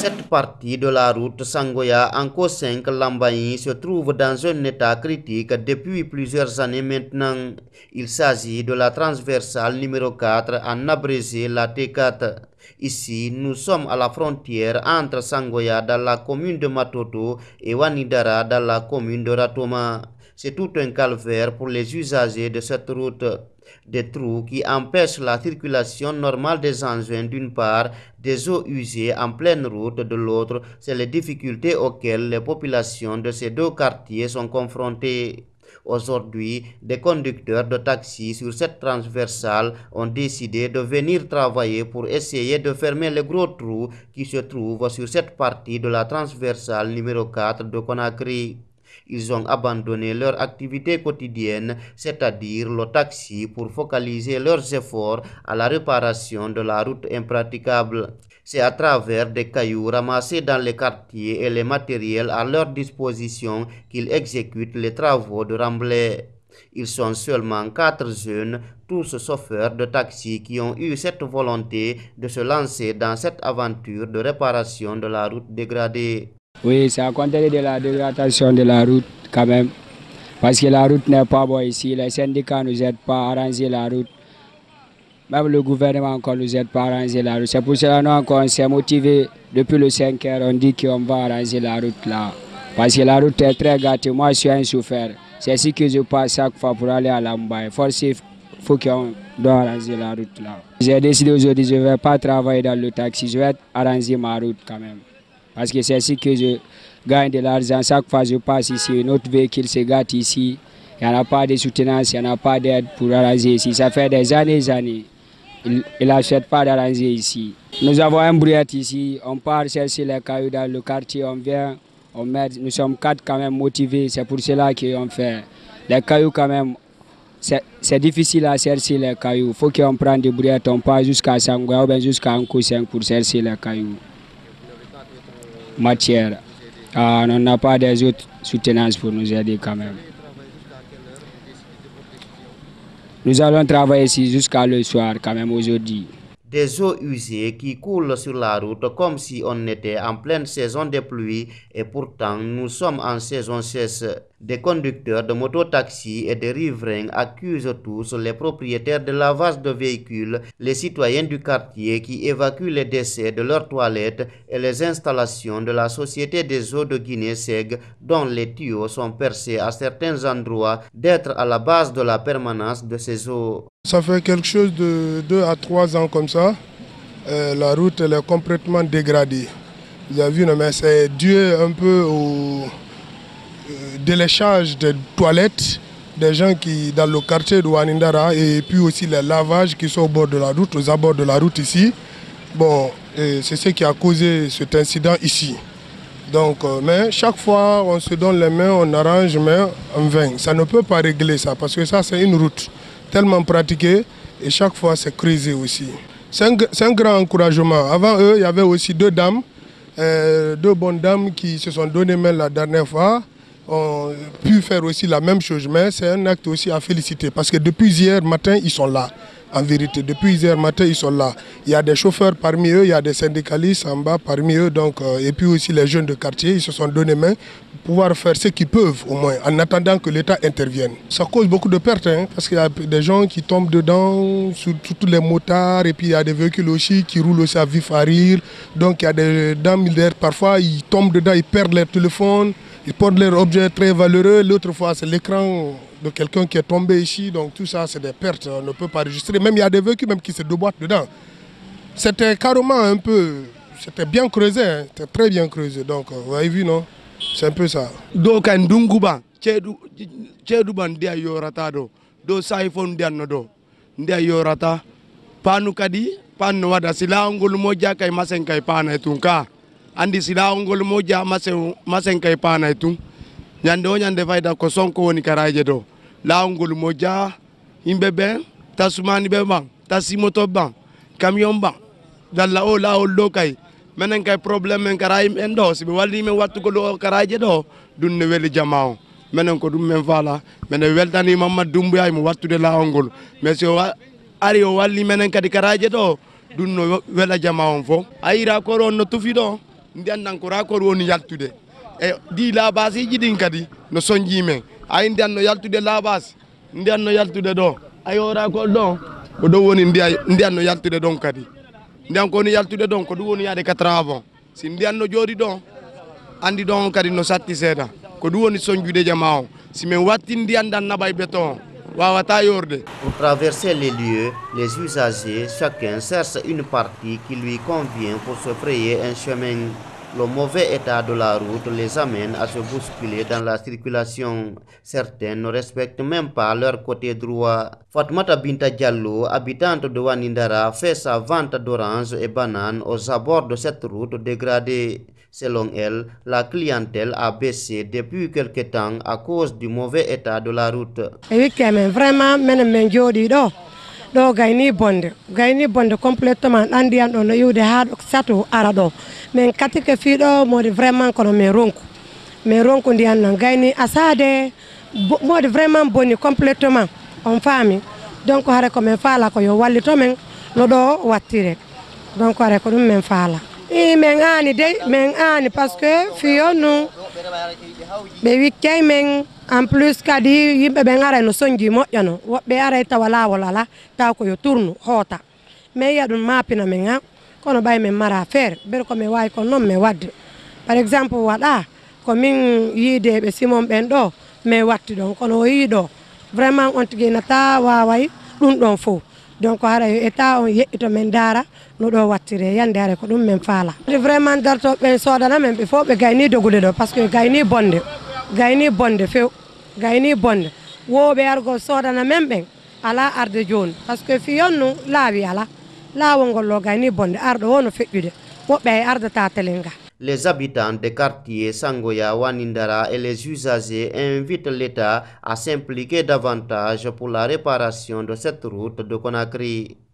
Cette partie de la route Sangoya-Anko 5 Lambaye se trouve dans un état critique depuis plusieurs années maintenant. Il s'agit de la transversale numéro 4 en abrégé la T4. Ici, nous sommes à la frontière entre Sangoya dans la commune de Matoto et Wanidara dans la commune de Ratoma. C'est tout un calvaire pour les usagers de cette route. Des trous qui empêchent la circulation normale des engins d'une part, des eaux usées en pleine route de l'autre, c'est les difficultés auxquelles les populations de ces deux quartiers sont confrontées. Aujourd'hui, des conducteurs de taxi sur cette transversale ont décidé de venir travailler pour essayer de fermer les gros trous qui se trouvent sur cette partie de la transversale numéro 4 de Conakry. Ils ont abandonné leur activité quotidienne, c'est-à-dire le taxi, pour focaliser leurs efforts à la réparation de la route impraticable. C'est à travers des cailloux ramassés dans les quartiers et les matériels à leur disposition qu'ils exécutent les travaux de remblai. Ils sont seulement 4 jeunes, tous chauffeurs de taxi, qui ont eu cette volonté de se lancer dans cette aventure de réparation de la route dégradée. Oui, c'est à cause de la dégradation de la route quand même. Parce que la route n'est pas bonne ici. Les syndicats ne nous aident pas à arranger la route. Même le gouvernement encore nous aide pas à arranger la route. C'est pour cela que nous encore on s'est motivés. Depuis le 5 heures, on dit qu'on va arranger la route là. Parce que la route est très gâtée. Moi, je suis un chauffeur. C'est ici que je passe chaque fois pour aller à Lambaye. Il faut qu'on doit arranger la route là. J'ai décidé aujourd'hui, je ne vais pas travailler dans le taxi. Je vais arranger ma route quand même. Parce que c'est ici que je gagne de l'argent. Chaque fois que je passe ici, notre véhicule se gâte ici. Il n'y a pas de soutenance, il n'y a pas d'aide pour arranger ici. Ça fait des années. Il n'achète pas d'arranger ici. Nous avons un brouillette ici. On part chercher les cailloux dans le quartier. On vient, on met. Nous sommes 4 quand même motivés. C'est pour cela qu'on fait. Les cailloux quand même, c'est difficile à chercher les cailloux. Il faut qu'on prenne des brouillettes. On part jusqu'à Sangoya ou bien jusqu'à Anko 5 pour chercher les cailloux. Matière. On n'a pas des autres soutenances pour nous aider quand même. Nous allons travailler ici jusqu'à le soir quand même aujourd'hui. Des eaux usées qui coulent sur la route comme si on était en pleine saison des pluies et pourtant nous sommes en saison sèche. Des conducteurs de mototaxi et des riverains accusent tous les propriétaires de lavage de véhicules, les citoyens du quartier qui évacuent les déchets de leurs toilettes et les installations de la Société des eaux de Guinée-Seg dont les tuyaux sont percés à certains endroits d'être à la base de la permanence de ces eaux. Ça fait quelque chose de 2 à 3 ans comme ça. La route elle est complètement dégradée. Vous avez vu, mais c'est dû un peu au déléchage des toilettes des gens qui dans le quartier de Wanidara et puis aussi les lavages qui sont au bord de la route, aux abords de la route ici. Bon, c'est ce qui a causé cet incident ici. Donc, mais chaque fois on se donne les mains, on arrange, mais en vain. Ça ne peut pas régler ça parce que ça c'est une route tellement pratiquée et chaque fois c'est creusé aussi. C'est un grand encouragement. Avant eux, il y avait aussi 2 dames, 2 bonnes dames qui se sont données main la dernière fois. Ont pu faire aussi la même chose, mais c'est un acte aussi à féliciter parce que depuis hier matin, ils sont là. En vérité, depuis hier matin, ils sont là. Il y a des chauffeurs parmi eux, il y a des syndicalistes en bas parmi eux, donc, et puis aussi les jeunes de quartier, ils se sont donné main pour pouvoir faire ce qu'ils peuvent au moins, en attendant que l'État intervienne. Ça cause beaucoup de pertes, hein, parce qu'il y a des gens qui tombent dedans, surtout les motards, et puis il y a des véhicules aussi qui roulent aussi à vif à rire. Donc il y a des dames, parfois ils tombent dedans, ils perdent leur téléphone, ils portent leurs objets très valeureux. L'autre fois, c'est l'écran de quelqu'un qui est tombé ici. Donc tout ça, c'est des pertes. On ne peut pas enregistrer. Même il y a des véhicules même qui se déboîtent dedans. C'était carrément un peu... C'était bien creusé. Hein. C'était très bien creusé. Donc, vous avez vu, non? C'est un peu ça. Donc, Ndunguba, Tcheduban dia yorata do saifon diano do. Ndia yorata. Panu kadi, panu wada sila angul moja kay masen kay pana etunka. Andi sila ongol moja masen kay pana itu nyande faida ko sonko woni karaje do la ongol moja imbebe tasumani be bang tasimoto bang camion bang dalla o la o do kay menen kay problème men karay en do sibe walli men wattu ko do karaje do dunne weli jamaaw menen ko dum men fala menen weltani mamma dumbuya mo wattu de la ongol mais so ari o walli menen kadi karaje do dunno wela jamaaw fo ayira ko ron no tufi do ndian ko rakor woni yaltude e di la base jidin kadi no sonji men ay ndian no yaltude la base ndian no yaltude do ayo rakor do ko do woni ndian no yaltude don kadi ndian ko ni yaltude don ko do woni yade 4 ans avant si ndian no jodi don andi don kadi no satti seda ko do woni sonjude jamaaw si men watti ndian dan nabay beton. Pour traverser les lieux, les usagers, chacun cherche une partie qui lui convient pour se frayer un chemin. Le mauvais état de la route les amène à se bousculer dans la circulation. Certains ne respectent même pas leur côté droit. Fatmata Binta Diallo, habitante de Wanindara, fait sa vente d'oranges et bananes aux abords de cette route dégradée. Selon elle, la clientèle a baissé depuis quelque temps à cause du mauvais état de la route. Vraiment, do gayni bonde complètement andi an do no yude ha sato arado men katike fido modi vraiment kono me ronku ndi an gayni asade modi vraiment boni complètement on fami donc hare ko men fala ko yo wallito men no do wattire donc hare ko dum men fala e men ani parce que fiyo no be wikkay men en plus kadi yimbe be ngara no sonji moƴƴano wobbe ara tawala wala ta ko yo tournu hota mais yadun mapina men ha kono bay men mara faire ber ko me way ko non me wadde par exemple wada ko min yide be simon ben do me watti don kono yido vraiment on tigi nata waway dum don fo donc ara eta on yetto men dara no do wattire yande ara ko dum men fala vraiment darto be sodana men be fo be gayni dogude do parce que gayni bonde few gayni bonde wo be argo sodana membe ala arde jon parce que fi yonno laawi ala laawongol lo gayni bonde ardo wono feddude wobbe arde ta telenga. Les habitants des quartiers Sangoya, Wanindara et les usagers invitent l'État à s'impliquer davantage pour la réparation de cette route de Conakry.